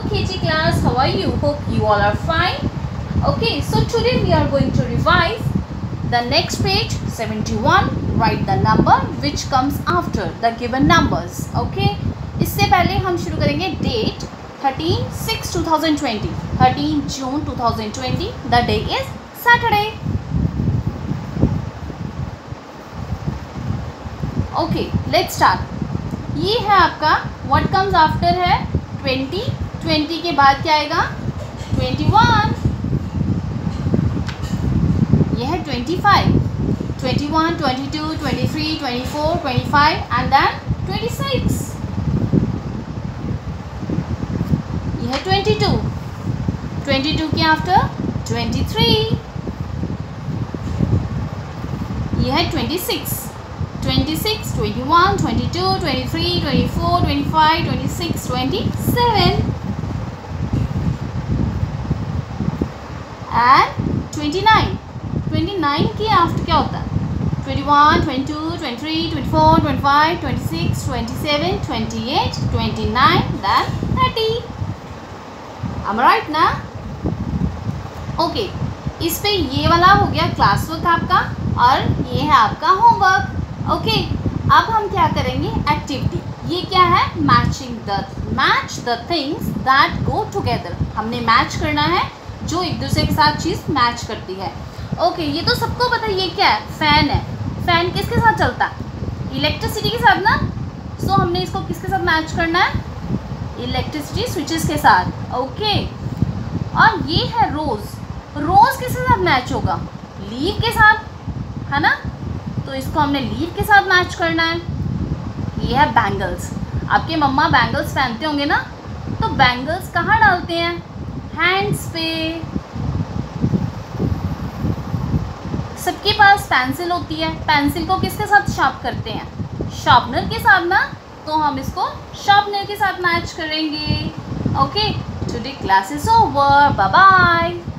KG class, how are you? Hope you all are fine. Okay, so today we are going to revise the next page 71. Write the number which comes after the given numbers. Okay, इससे पहले हम शुरू करेंगे date 13/6/2020, 13 June 2020. The day is Saturday. Okay, let's start. ये है आपका what comes after है 20. 20 के बाद क्या आएगा 21. ये है 25. 21, 22, 23, 24, 25 and then 26. ये है 22. 22 के आफ्टर 23. ये है 26. 26, 21, 22, 23, 24, 25, 26, 27 and 29. 29 के आफ्टर क्या होता है 21, 22, 23, 24, 25, 26, 27, 28, 29 then 30. Am I right ना? ओके, इस पे ये वाला हो गया क्लास वर्क आपका और ये है आपका होमवर्क. ओके, अब हम क्या करेंगे एक्टिविटी. ये क्या है match the things that go together. हमने मैच करना है जो एक दूसरे के साथ चीज़ मैच करती है. ओके, ये तो सबको पता है. ये क्या है फ़ैन है. फ़ैन किसके साथ चलता है इलेक्ट्रिसिटी के साथ ना. सो हमने इसको किसके साथ मैच करना है इलेक्ट्रिसिटी स्विचेस के साथ. ओके, और ये है रोज़. रोज़ किसके साथ मैच होगा लीव के साथ है ना. तो इसको हमने लीव के साथ मैच करना है. ये है बैंगल्स. आपके मम्मा बैंगल्स पहनते होंगे ना. तो बैंगल्स कहाँ डालते हैं हैंड्स पे. सबके पास पेंसिल होती है. पेंसिल को किसके साथ शार्प करते हैं शार्पनर के साथ ना. तो हम इसको शार्पनर के साथ मैच करेंगे. Okay, today class is over. Bye bye.